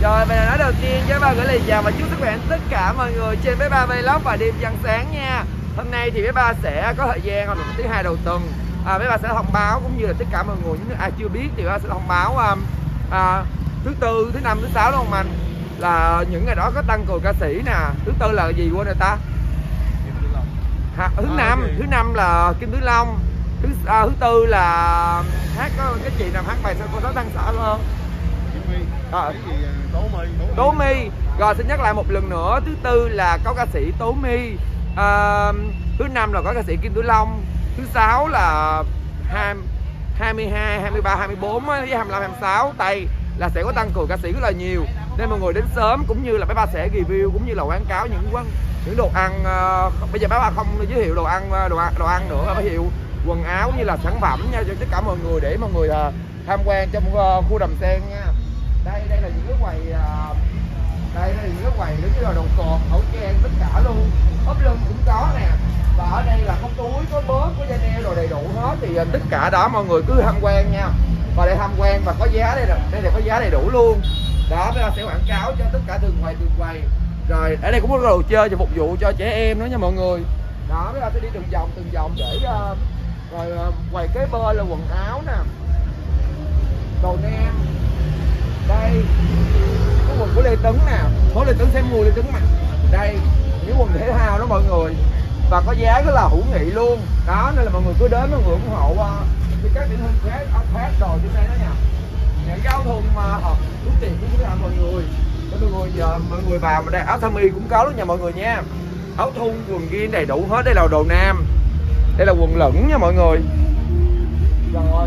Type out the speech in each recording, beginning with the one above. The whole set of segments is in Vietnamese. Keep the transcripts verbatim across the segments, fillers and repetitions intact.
Rồi, và nói đầu tiên với ba gửi lời chào và chúc sức khỏe tất cả mọi người trên Bé Ba Vlog và đêm trăng sáng nha. Hôm nay thì Bé Ba sẽ có thời gian hoạt động thứ hai đầu tuần. À, Bé Ba sẽ thông báo cũng như là tất cả mọi người những ai chưa biết thì Bé Ba sẽ thông báo um, à, thứ tư, thứ năm, thứ sáu đúng không anh? Là những ngày đó có tăng cường ca sĩ nè. Thứ tư là gì quên rồi ta? Ha, thứ à, năm, thứ năm là Kim Tử Long. Thứ à, thứ tư là hát có cái chị nào hát bài sao cô sáu tăng xã luôn không? À, Tố My. Tố My. Rồi xin nhắc lại một lần nữa, thứ tư là có ca sĩ Tố My, à, thứ năm là có ca sĩ Kim Tử Long, thứ sáu là hai mươi hai, hai mươi ba, hai mươi bốn với hai mươi lăm, hai mươi sáu Tây là sẽ có tăng cường ca sĩ rất là nhiều, nên mọi người đến sớm cũng như là Bé Ba sẽ review cũng như là quảng cáo những quán những đồ ăn. Uh, bây giờ Bé Ba không giới thiệu đồ ăn đồ ăn, đồ ăn nữa, Bé Ba giới thiệu quần áo cũng như là sản phẩm nha cho tất cả mọi người để mọi người uh, tham quan trong uh, khu Đầm Sen nha. Đây đây là những cái quầy uh, đây, đây là những cái quầy giống như là đồ cột, khẩu trang tất cả luôn, ốp lưng cũng có nè, và ở đây là có túi, có bớt, có dây đeo đồ đầy đủ hết, thì uh, tất cả đó mọi người cứ tham quan nha. Và đây tham quan và có giá đây là đây là có giá đầy đủ luôn. Đó, bây giờ sẽ quảng cáo cho tất cả từng quầy từng quầy. Rồi ở đây cũng có đồ chơi cho phục vụ cho trẻ em nữa nha mọi người. Đó, bây giờ sẽ đi từng vòng từng vòng để uh, rồi uh, quầy kế bên là quần áo nè, đồ nam. Đây có quần của Lê Tấn nè, số Lê Tấn sẽ mua Lê Tấn mặc. Đây những quần thể thao đó mọi người, và có giá rất là hữu nghị luôn. Đó nên là mọi người cứ đến mọi người ủng hộ uh, thì các điển hình khác phát đồ trên đây đó nha. Những giao thùng mà họ rút tiền cũng có mọi người. Mọi người giờ mọi người vào mà đây áo sơ mi cũng có luôn nha mọi người nha. Áo thun, quần jean đầy đủ hết. Đây là đồ nam. Đây là quần lửng nha mọi người. Rồi.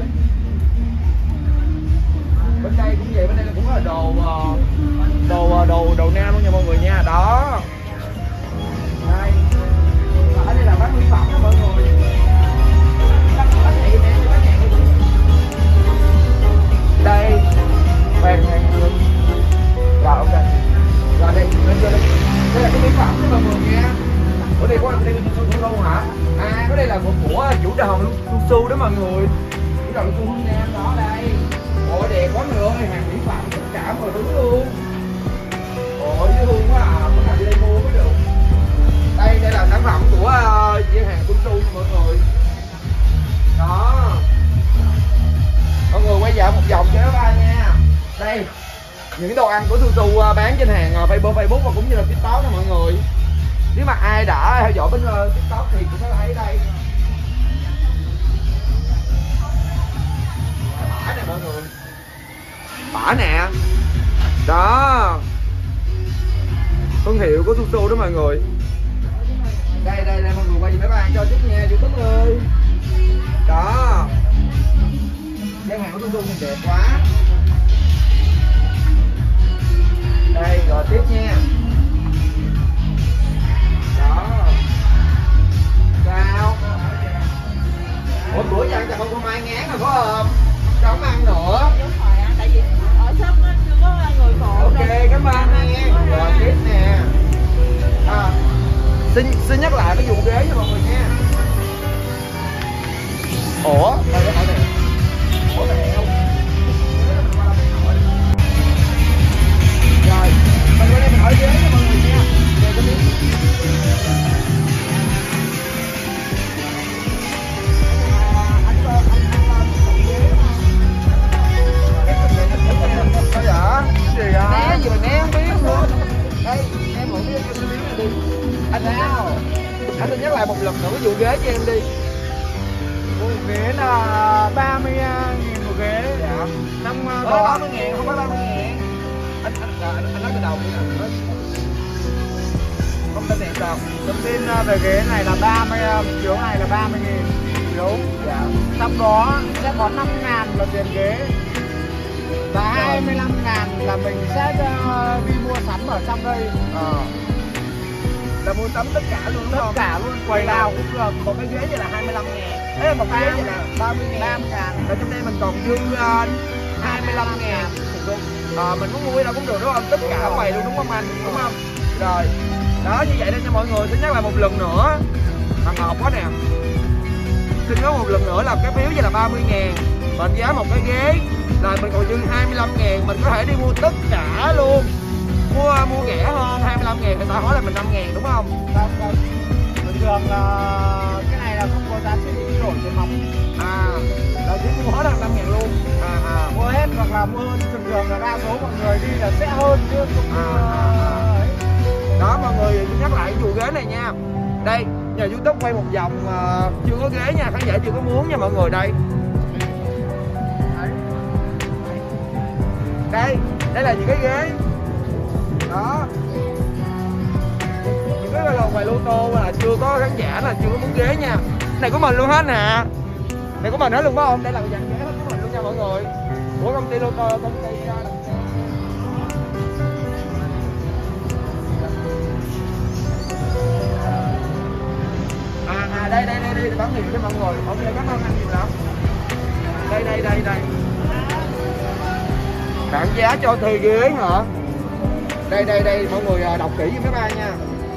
Bên đây cũng vậy, bên đây cũng là đồ đồ đồ đồ nam luôn nha mọi người nha. Đó. Đây. Ở đây là bán mỹ phẩm đó mọi người. Đây vàng ngàn người. Rồi ok. Rồi đây lên đây. Đây là cái mỹ phẩm đó mọi người nha. Ở đây có đây có luôn hả? À cái đây là của, của chủ đầu Su Su đó mọi người. Chủ đầu Su Hương Nam đó đây. Ôi đẹp quá người ơi, hàng mỹ phẩm tất cả mọi thứ luôn. Ôi dễ thương quá à, có nào đi đây mua mới được. Đây đây là sản phẩm của uh, gian hàng Su Su mọi người. Đó. Mọi người quay dạo một vòng cho nó ba nha. Đây những đồ ăn của Su Su bán trên hàng Facebook Facebook và cũng như là TikTok đó mọi người. Nếu mà ai đã theo dõi bên TikTok thì cũng có thấy đây. Bả nè mọi người. Bả nè. Đó. Thương hiệu của Su Su đó mọi người. Đây đây đây mọi người quay cho mấy bạn cho chút nha YouTube ơi. Đó. Gian hàng của Su Su nhìn đẹp quá. Đây rồi tiếp nha. Đó. Sao? Ủa bữa giờ ăn chả không ai ngán mà có không? Sao không ăn nữa? Đúng rồi anh, tại vì ở shop chưa có người phụ. Ok, cảm ơn nha. Rồi tiếp nè. À, xin xin nhắc lại cái vụ ghế cho mọi người nha. Ủa, đây cái hỏi nè. Ủa mẹ không? Rồi, mình qua đây mình hỏi ghế cho mọi người nha. Để có biết. Anh anh anh ghế mà. Sao vậy? Gì à? Né gì mà né không biết luôn. Đây, em mượn cái cái miếng này đi. Anh nào? Anh xin nhắc lại một lần nữa cái vụ ghế cho em đi. Một ghế là ba mươi nghìn một ghế. Dạ. Năm Đó ba mươi ngàn, không phải ba mươi ngàn. Anh anh anh, anh nói cái đầu nữa nè. Không tin tiền sao? thông tin về ghế này là ba mươi, chiếu này là ba mươi nghìn. Đúng. Dạ. Trong đó sẽ có năm ngàn là tiền ghế. Và hai mươi lăm ngàn là mình sẽ uh, đi mua sắm ở trong đây. Ờ. Là mua sắm tất cả luôn Tất đúng không? cả luôn, quầy nào cũng được. Một cái ghế vậy là hai mươi lăm ngàn. Ê, một cái ghế vậy là ba mươi ngàn. ba mươi ngàn. Và trong đây mình còn dư uh, hai mươi lăm ngàn. Ờ, mình muốn mua đâu cũng được đúng không? Tất cả quầy luôn đúng không anh? Đúng không? Rồi. Đó như vậy đây cho mọi người. Xin nhắc lại một lần nữa. Thằng Ngọc quá nè. Xin nói một lần nữa là cái phiếu vậy là ba mươi ngàn. Mệnh giá một cái ghế là mình còn dư hai mươi lăm ngàn, mình có thể đi mua tất cả luôn, mua mua rẻ hơn hai mươi lăm ngàn, người ta hỏi là mình năm ngàn đúng không? Vâng, vâng. Bình thường là cái này là không có giá trị đổi tiền mặt. À, là chỉ mua hết là năm ngàn luôn. À, à. Mua hết hoặc là mua hơn, thường thường là đa số mọi người đi là sẽ hơn chứ không. À, à, à. Đó mọi người nhắc lại vụ ghế này nha. Đây, nhà YouTube quay một vòng uh, chưa có ghế nha, khán giả chưa có muốn nha mọi người. Đây. Đây, đây là những cái ghế. Đó. Những cái là ngoài lô tô là chưa có khán giả là chưa có muốn ghế nha. Này của mình luôn hết nè. Này của mình hết luôn phải không? Đây là dàn ghế hết của mình luôn nha mọi người. Của công ty lô tô, công ty À, à đây đây đây đây bán nhiều cho mọi người. Ok, cảm ơn anh nhiều lắm. Đây đây đây đây. Bạn giá cho thuê ghế hả? Đây đây đây mọi người đọc kỹ với mấy ba nha.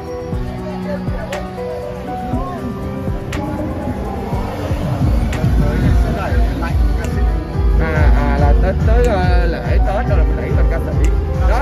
À à là tới tới uh, lễ Tết rồi là mình đẩy mình ca sĩ. Đó.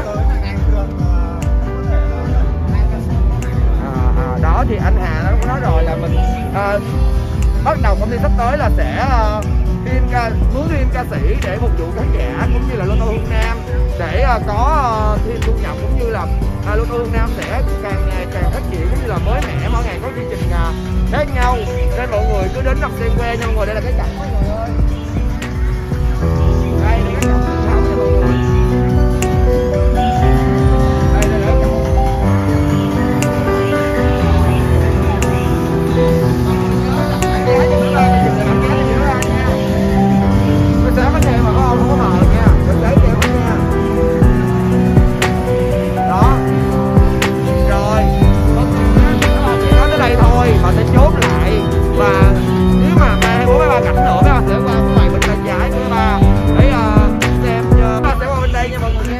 À, à, đó thì anh Hà nó cũng nói rồi là mình à, bắt đầu công ty sắp tới là sẽ uh, thêm ca mướn thêm ca sĩ để phục vụ khán giả cũng như là lô tô Hương Nam để uh, có uh, thêm thu nhập, cũng như là uh, lô tô Hương Nam sẽ càng ngày càng phát triển cũng như là mới mẻ, mỗi ngày có chương trình uh, khác nhau, nên mọi người cứ đến đọc xem que nha mọi người. Đây là cái cảnh mọi người ơi. Đây là cái cảnh truyền thống nha mọi người. Đây đây là cái cảnh. Sáng bánh xe mà có không, không có mờ nha, đừng lấy keo nha. Đó. Rồi, nói tới đây thôi, mà sẽ chốt lại. Và nếu mà ba hay bốn mấy ba cảnh nữa, mấy ba sẽ qua ngoài bên tay trái của mấy ba để uh, xem, uh, ba sẽ qua bên đây nha mọi người nha.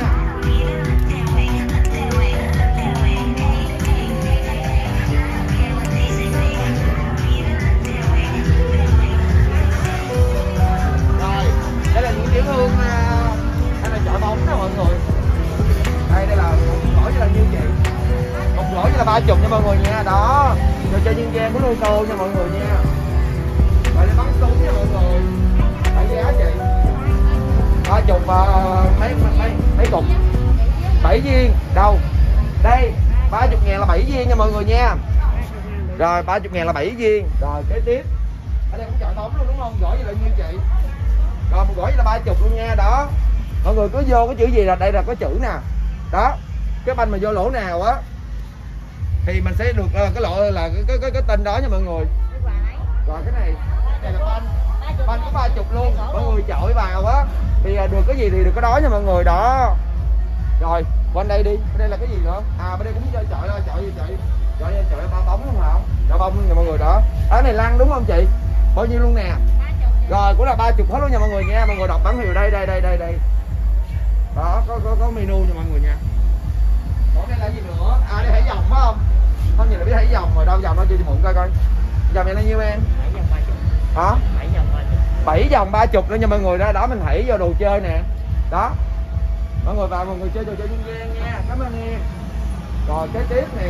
Đây là những tiểu thương hay là chợ bóng đó mọi người. Đây đây là một gỏi là như vậy, một gỏi là ba chục nha mọi người nha. Đó, rồi cho nhân gian của lô tô nha mọi người nha. Rồi để bắn súng nha mọi người. Tại giá chị ba chục uh, mấy mấy mấy cục bảy viên đâu đây ba chục ngàn là bảy viên nha mọi người nha. Rồi ba chục ngàn là bảy viên. Rồi kế tiếp ở đây cũng chợ bóng luôn đúng không? Gỏi là như chị. Rồi một gỏi là ba chục luôn nha. Đó, mọi người cứ vô cái chữ gì là đây là có chữ nè. Đó, cái banh mà vô lỗ nào á thì mình sẽ được uh, cái lỗ là cái cái cái, cái tên đó nha mọi người. Rồi cái này này là banh banh có ba chục luôn, mọi người chọi vào á thì uh, được cái gì thì được cái đó nha mọi người. Đó, rồi bên đây đi, bên đây là cái gì nữa? À bên đây cũng chơi chọi thôi, chọi gì chọi chọi chọi ba bóng đúng không? Chọi bông luôn nha mọi người. Đó, ở này lăn đúng không chị? Bao nhiêu luôn nè? Rồi cũng là ba chục hết luôn nha mọi người nha. Mọi người đọc bản hiệu đây đây đây đây đây. Đó, có có có menu nha mọi người nha. Còn đây là gì nữa? À đây thảy vòng phải không? Không nhìn là biết thảy vòng rồi, đâu vòng đâu chưa, chị mượn coi coi. Vòng này là nhiêu em? bảy vòng ba chục. Hả? bảy vòng ba chục. bảy vòng ba chục luôn nha mọi người. Đó, đó mình thảy vô đồ chơi nè. Đó. Mọi người vào mọi người chơi đồ chơi dân gian nha. Cảm ơn em. Rồi kế tiếp nè.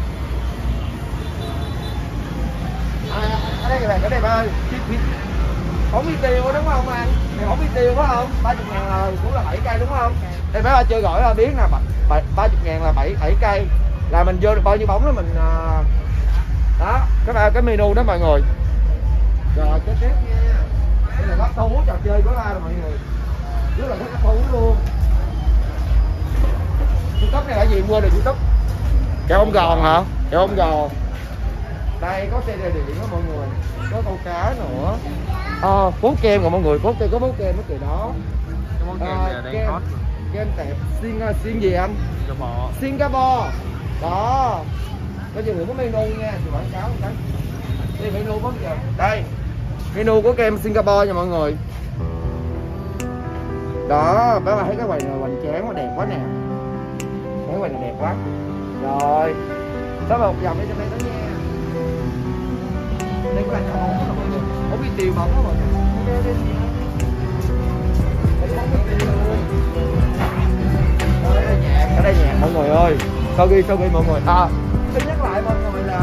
À, ở đây các bạn, ở đây bạn ơi. Bóng bi tiêu đúng không anh? Này bóng bi tiêu phải không? ba mươi ngàn là cũng là bảy cây đúng không? Đây mấy ba chơi gọi là biết nè, ba mươi ngàn là bảy bảy cây. Là mình vô được bao nhiêu bóng đó mình uh... đó, cái ba cái menu đó mọi người. Rồi kế tiếp nha. Đây là bát thú trò chơi của ba rồi mọi người. Rất là bát thú luôn. YouTube này là gì mua được YouTube? Kẹo ông gòn hả? Kẹo ông gòn. Đây có xe điện đó mọi người. Có câu cá nữa. À, phố kem rồi mọi người, phố kem có phố kem mất kỳ đó. Cái món kem này là đang hot. Kem tẹp xiên xiên gì anh? Singapore. Singapore. Đó. Có chừng có menu nha, chị quảng cáo một cái. Đây menu có giờ. Đây. Menu của kem Singapore nha mọi người. Đó, các bạn thấy cái quầy này hoành tráng quá, đẹp quá nè. Cái quầy này đẹp quá. Rồi. Đó là một vòng đi cho đây đó nha. Đây có là bóng đó mọi người. Bóng đi tiêu bóng đó mọi người. Ở đây nhạc mọi người ơi, sorry sorry mọi người. À, xin nhắc lại mọi người là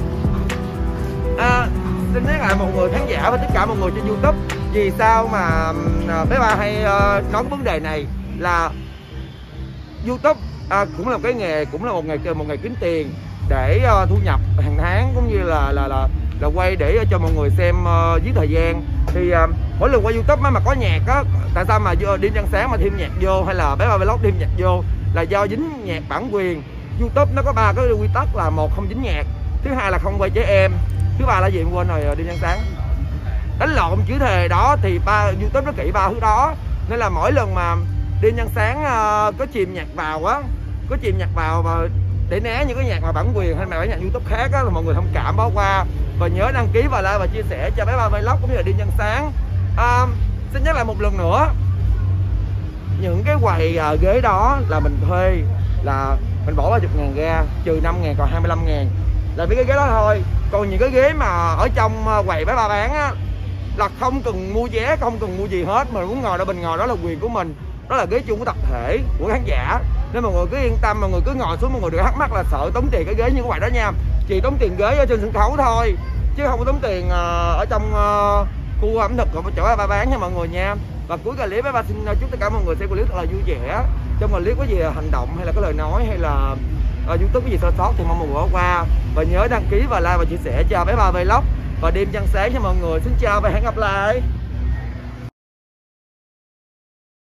à, xin nhắc lại mọi người khán giả và tất cả mọi người trên YouTube, vì sao mà bé Ba hay uh, nói cái vấn đề này là YouTube à, cũng là một cái nghề, cũng là một nghề một nghề kiếm tiền để uh, thu nhập hàng tháng, cũng như là là là là quay để cho mọi người xem uh, giết thời gian. Thì uh, mỗi lần qua YouTube mà, mà có nhạc á, tại sao mà Đêm Trăng Sáng mà thêm nhạc vô, hay là bé Ba Vlog thêm nhạc vô, là do dính nhạc bản quyền. YouTube nó có ba cái quy tắc là: một, không dính nhạc; thứ hai là không quay trẻ em; thứ ba là gì em quên rồi. Đêm Trăng Sáng đánh lộn chữ thề đó, thì ba YouTube nó kỹ ba thứ đó, nên là mỗi lần mà Đêm Trăng Sáng uh, có chìm nhạc vào á, có chìm nhạc vào và để né những cái nhạc mà bản quyền hay là bản nhạc YouTube khác á, thì mọi người thông cảm bỏ qua và nhớ đăng ký và like và chia sẻ cho bé Ba Vlog cũng như là Đêm Trăng Sáng. À, xin nhắc lại một lần nữa, những cái quầy uh, ghế đó là mình thuê, là mình bỏ ba mươi ngàn ra, trừ năm ngàn còn hai mươi lăm ngàn là mấy cái ghế đó thôi. Còn những cái ghế mà ở trong quầy bé Ba bán á là không cần mua vé, không cần mua gì hết, mình muốn ngồi đó mình ngồi, đó là quyền của mình, đó là ghế chung của tập thể của khán giả, nên mọi người cứ yên tâm, mọi người cứ ngồi xuống, mọi người đừng thắc mắc là sợ tốn tiền cái ghế như các bạn đó nha. Chỉ tốn tiền ghế ở trên sân khấu thôi, chứ không có tốn tiền uh, ở trong uh, khu ẩm thực của chỗ Ba bán nha mọi người nha. Và cuối clip Ba xin chúc tất cả mọi người xem clip thật là vui vẻ. Trong clip có gì hành động hay là có lời nói hay là uh, YouTube có gì sơ sót thì mong mọi người bỏ qua, và nhớ đăng ký và like và chia sẻ cho bé Ba Vlog và Đêm Trăng Sáng cho mọi người. Xin chào và hẹn gặp lại.